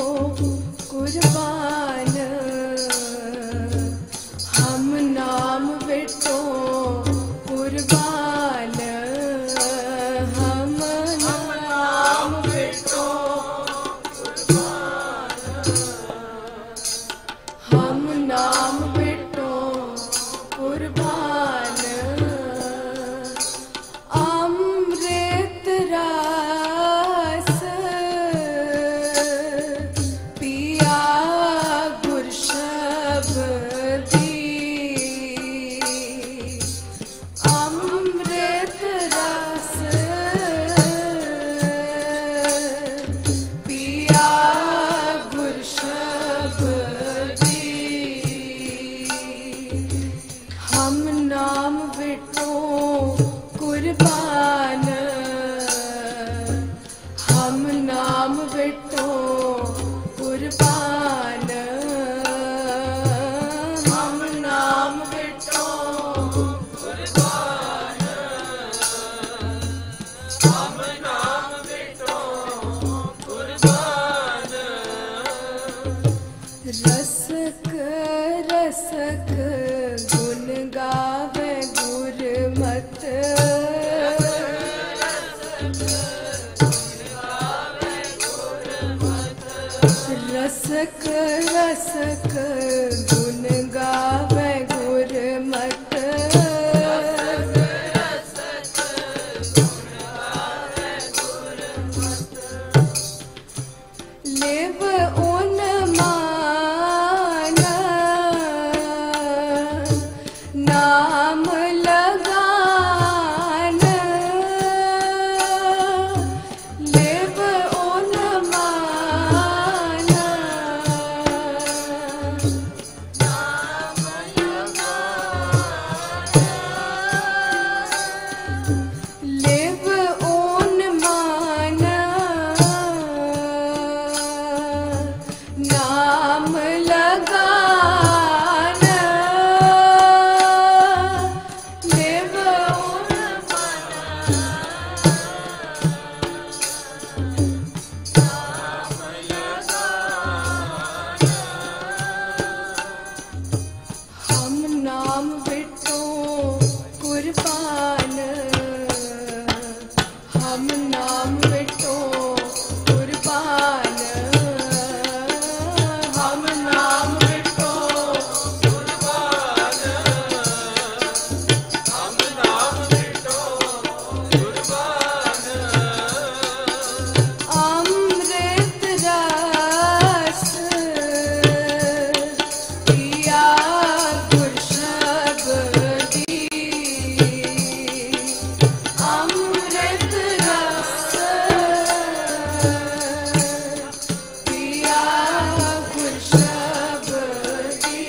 कुर्बान, हम नाम बेटो कुर्बान, हम नाम बेटो कुर्बान, हम नाम बेटो कुर्बान। अमृत रास पिया गुरशब्दी, अमृत रस पिया गुरशब्दी, हम नाम बेटो कुर्बान, हम नाम बेटो कुर्बान, हम नाम बेटो कुर्बान, हम नाम बेटो कुर्बान। रसक रसक गुण गावे गुरमत, रसक रसक गुण गावे गुरमत, लेव उन मान नाम लगान, लेव उन मान नाम लगान, लेव उन मान नाम लगान, लेव उन हम नाम बेटो कुर्बान, हम नाम बेटो कुर्बान, हम नाम बेटो कुर्बान, हम नाम बेटो कुर्बान। अमृत रस पिया गुरशब्दी, अमृत रस पिया गुरशब्दी।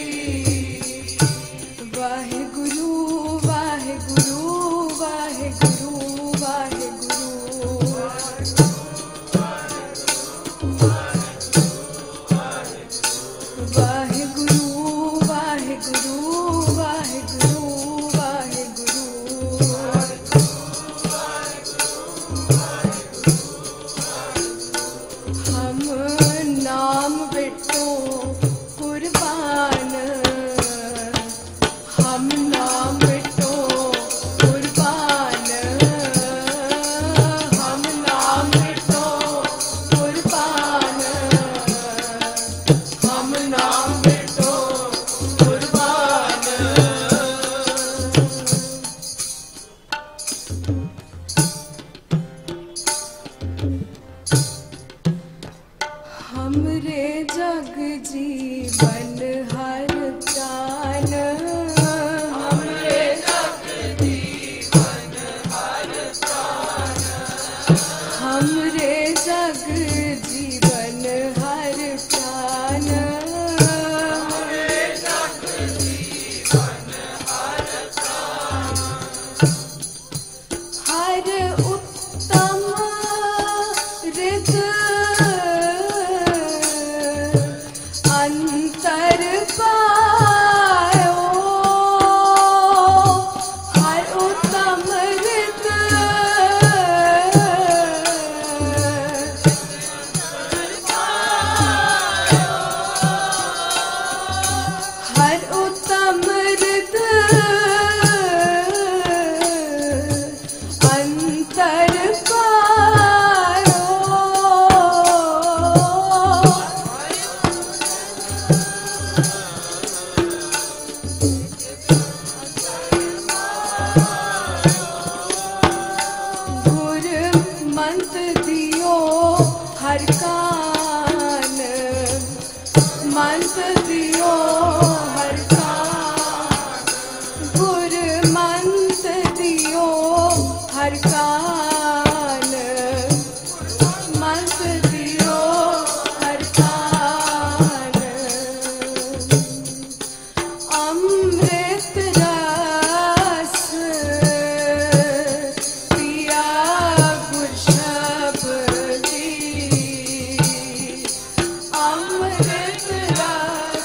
वाहेगुरु वाहेगुरु वाहेगुरु वाहेगुरु, वाहेगुरु वाहेगुरु वाहेगुरु वाहेगुरु, हम नाम बेटो कुर्बान, हम नाम बेटो कुर्बान, हम नाम बेटो कुर्बान, हम नाम बेटो कुर्बान। हमरे जग जीवन हर प्राण, हमरे जग जीवन हर प्राण, हमरे जग जीवन हर प्राण, हमरे जग जीवन हर प्राण, हर उत्तम रित अंतर पा मंत दियो हर कान, गुर मंत दियो हर कान, मंत दियो हर कान। अमृत रस पिया गुर शब्दी, अमृत रस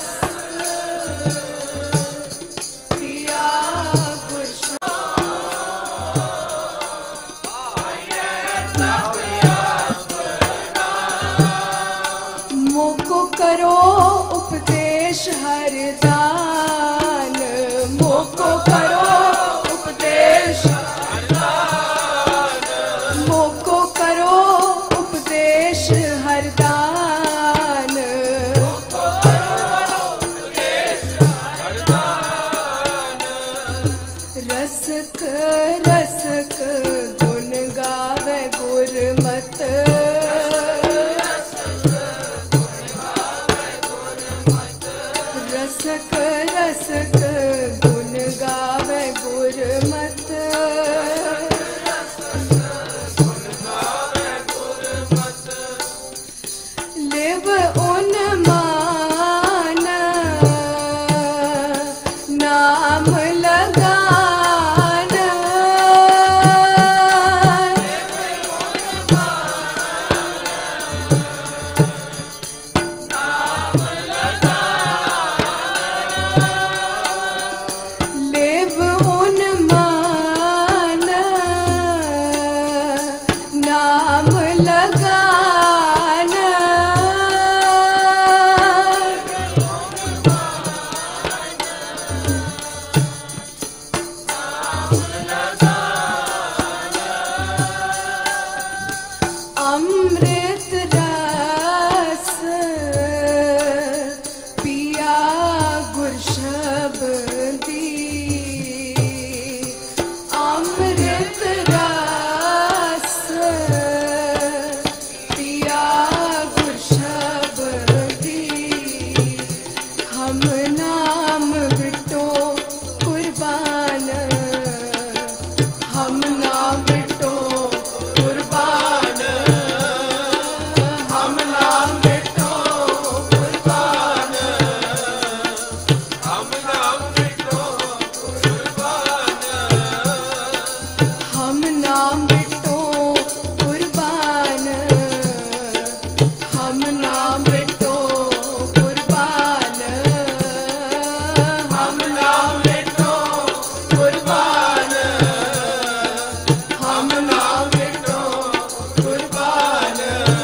पिया गुर मोको करो उपदेश हर दान, मोको करो उपदेश हर दान, मोको करो उपदेश हर दान, मोको करो उपदेश हर दान। रसक रसक गुण गावे गुरमत, रसक रसक गुण गावे गुरमत, लिव उन्मान नाम लगान, लिव उन्मान नाम लगान, अमृत रस पिया गुर शब्दी, अमृत रस पिया गुर शब्दी। हम नाम बिटो कुर्बान, हम नाम बिटो कुर्बान, हम नाम बिटो कुर्बान, हम नाम बिटो कुर्बान, हम नाम बिटो कुर्बान, हम नाम बिटो कुर्बान, हम नाम बिटो कुर्बान, हम नाम बिटो कुर्बान।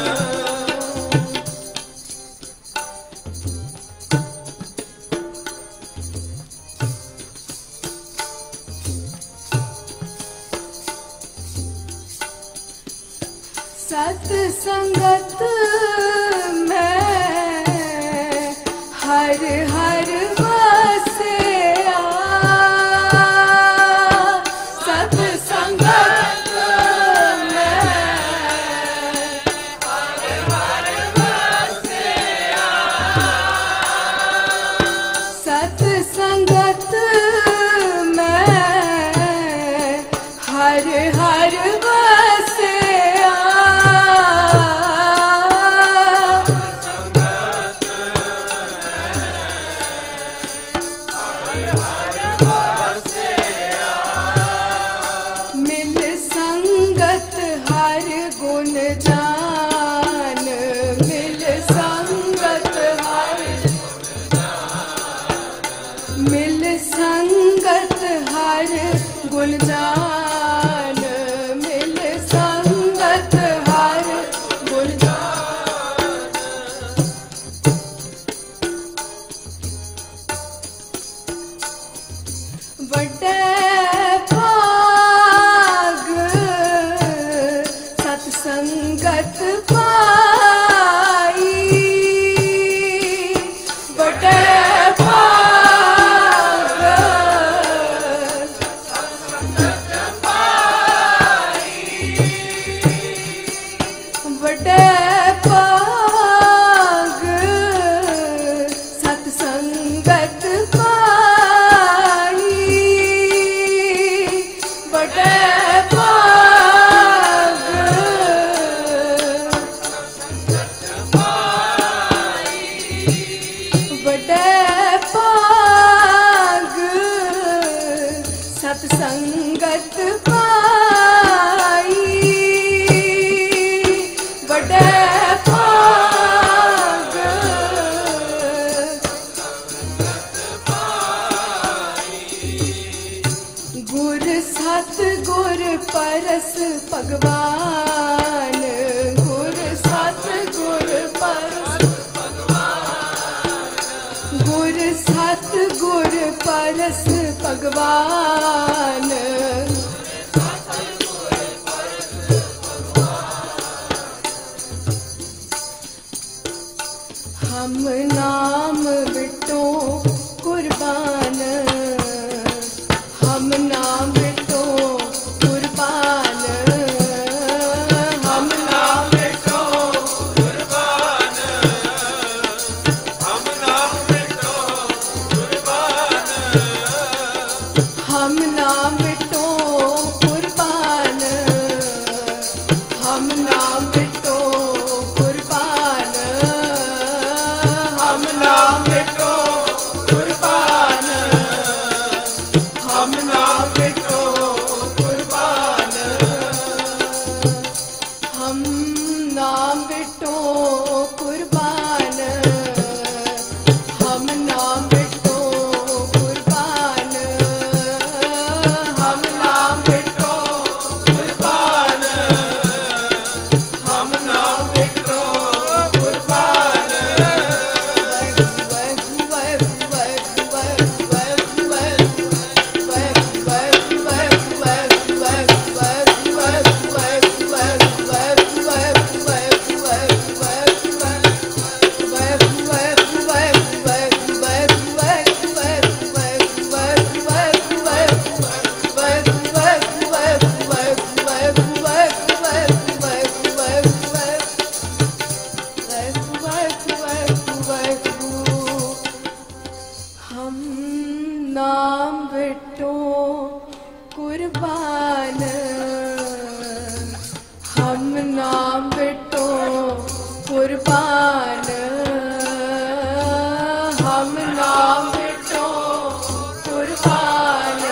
सत्संगत में हर हर वसिया, सत्संगत में हर हर वसिया, सत्संगत में हर हर वसिया, मिल संगत हर गुण जान, मिल संगत हर, मिल संगत हर गुण जान, मिल संगत हर गुण जान। वड्डे भाग सत्संगत पाई, वड्डे भाग सत्संगत भगवान, गुर सत गुर परस गुर सत गुर परस भगवान। हम नाम बिटो कुर्बान, हम नाम बिटो कुर्बान, हम नाम बिटो कुर्बान, हम नाम बिटो कुर्बान, हम नाम बिटो कुर्बान, हम नाम बिटो कुर्बान, हम नाम बिटो कुर्बान, हम नाम बिटो कुर्बान, हम नाम बिटो कुर्बान, हम नाम बिटो कुर्बान, हम नाम बिटो कुर्बान, हम नाम बिटो कुर्बान। हम नाम बिटो कुर्बान, हम नाम बिटो कुर्बान, हम नाम बिटो कुर्बान,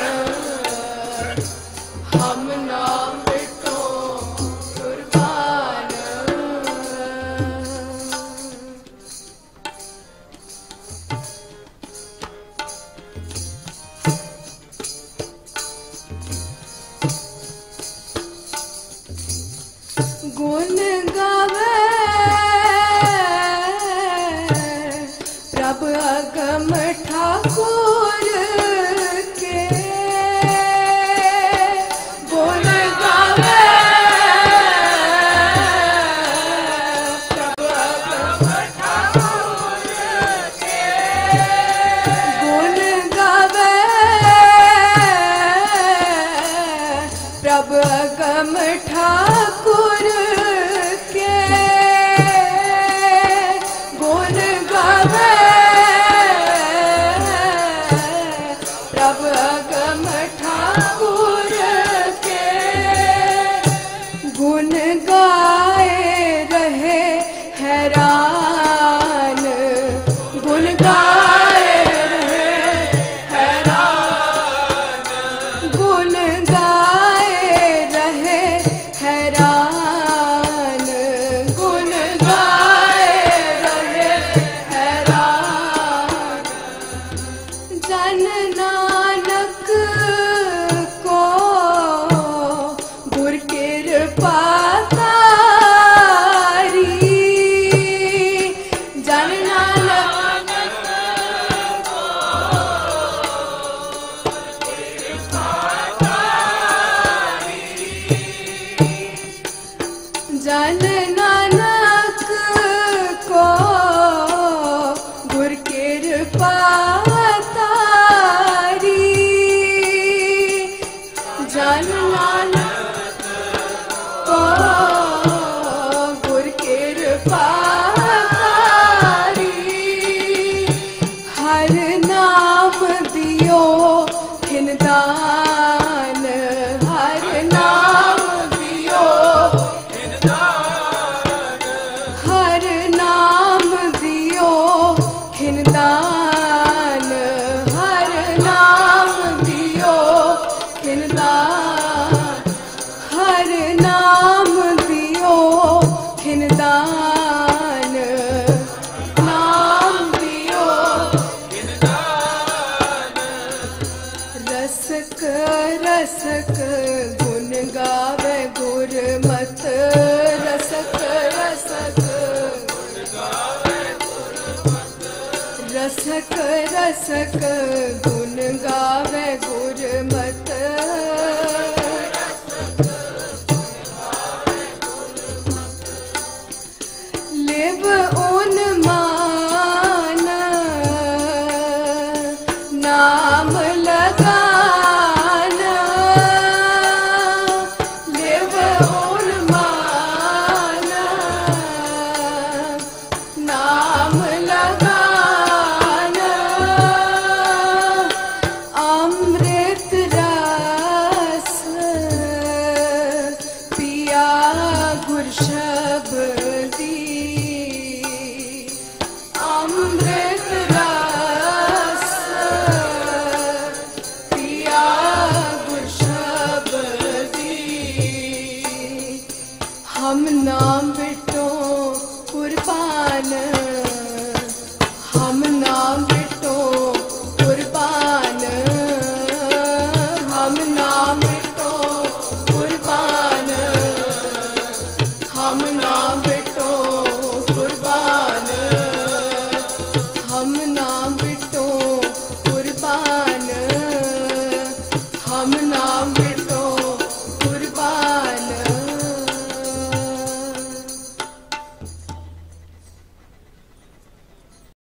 हम नाम बिटो कुर्बान। गुण गावे प्रभु अगम ठाकुर के, गुण गावे प्रभु अगम ठाकुर के, गुण गावे प्रभु अगम ठाकुर के, गुण गावे प्रभु अगम ठाकुर के, गुण गाए रहे हैरान, गुण गाए रहे हैरान, गुण गाए रहे हैरान, गुण गाए रहे हैरान। जन नानक को गुर कृपा तारी, जन नानक को जन नानक को गुर कृपा तारी, जन नानक को गुर कृपा तारी। हर नाम दियो खिनदान, हर नाम दियो, हर नाम दियो खिनदान, हर नाम दियो खिनदान, हर नाम दियो खिनदान, नाम दियो खिनदान। रसक रसक गुण गावे गुर रसक रसक गुण गावे गुरमत लिव उन मान नाम लगाना लिव उन मान नाम लगाना अमृत रस पिया गुर शब्दी अमृत रस पिया गुर शब्दी हम नाम बिटो कुर्बान